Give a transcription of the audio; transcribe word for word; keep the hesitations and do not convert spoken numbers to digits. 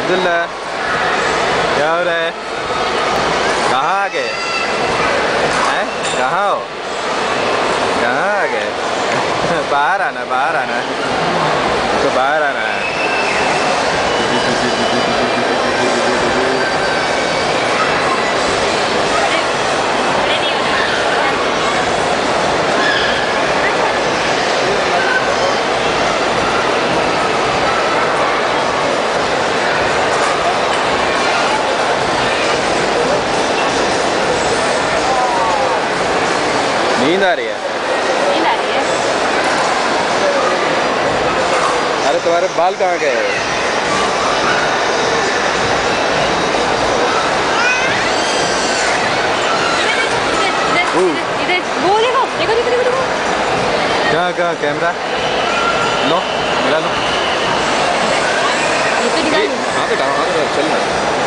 अब्दुल्ला क्या हो रहा है? कहाँ आ गए हैं? कहाँ हो? कहाँ आ गए? बाहर आना, बाहर आना, तो बाहर आना है। नींद आ रही है? नींद आ रही है? अरे तुम्हारे बाल कहाँ गए? इधर वो देखो देखो देखो देखो देखो कहाँ कहाँ कैमरा लो मिला लो। ये तो हाँ बेटा हाँ बेटा चल ना।